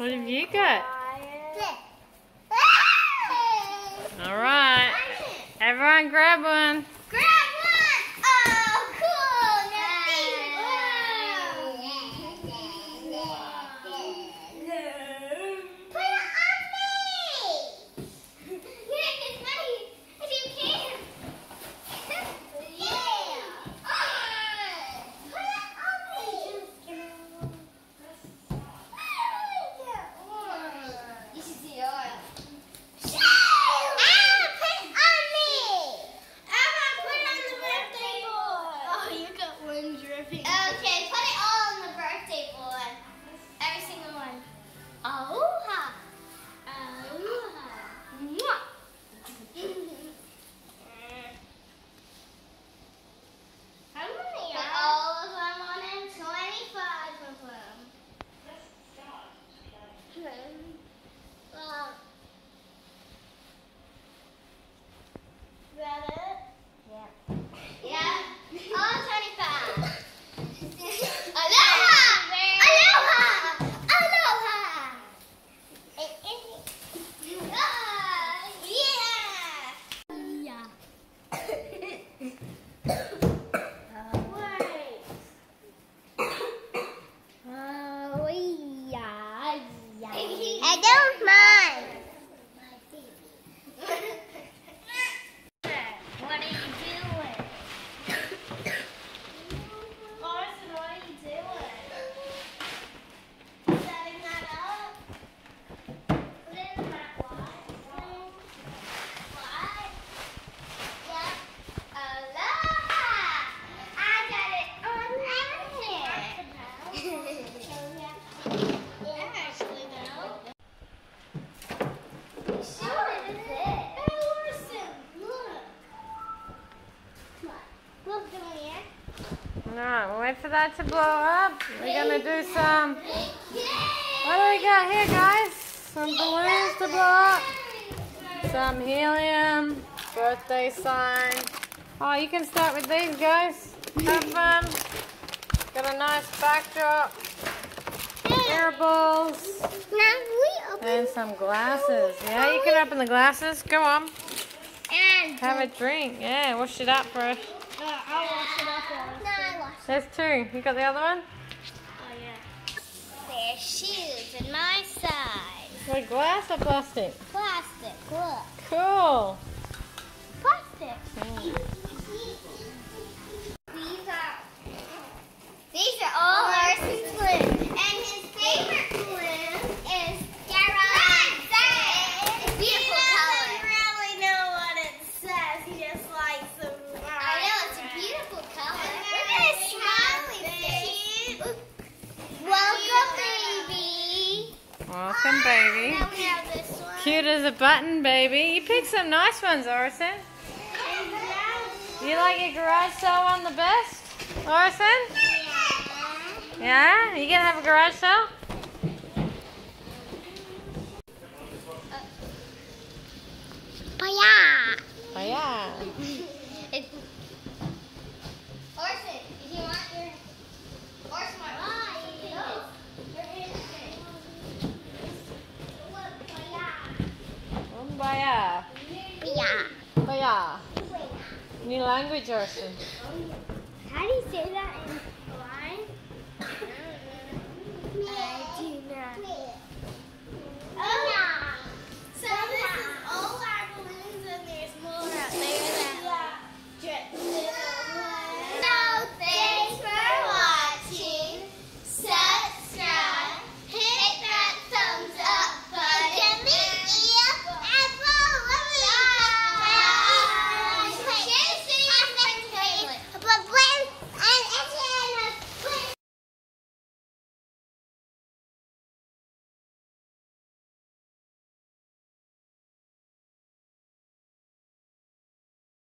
What have you got? All right. Everyone grab one. Grab one! Oh, cool! Put it on me! Yeah, it's nice. If you can. Yeah! Put it on me! You should see yours. Okay, put it all on the birthday boy. Every single one. Aloha. Aloha. Mwah. How many are put all of them on it? 25 of them. Got it? Yeah. Yeah. All 25. Aloha! Aloha! Aloha! Yeah! I don't mind. What are you doing? Orson, what are you doing? Setting that up? Put it in that what? What? Yep. Aloha! I got it on there. Yeah, actually, no. Sure, it is. Hey, Orson, look. Come on. Look down here. Alright, we'll wait for that to blow up. We're gonna do some. What do we got here, guys? Some balloons to blow up. Some helium. Birthday sign. Oh, you can start with these, guys. Have fun. Got a nice backdrop. Air balls. And some glasses. Yeah, you can open the glasses. Go on. And Have a drink. Yeah, wash it up first. I'll wash it up. No, I wash it. There's two. You got the other one? Oh, yeah. There's shoes in my size. What, glass or plastic? Plastic, look. Cool. Plastic. These are all Orisen'S balloons. And his favorite balloon is Garage. It's beautiful color. He doesn't really know what it says. He just likes them. I know, it's a beautiful color. Look at his smiley face. Welcome, baby. Welcome, baby. Now we have this one. Cute as a button, baby. You picked some nice ones, Orisen. You like your garage sale one the best, Orisen? Yeah? You gonna have a garage sale? Oh, yeah. Oh, yeah. Orson, if you want your... Orson, my Baya. Yeah. Baya. New language, Orisen. How do you say that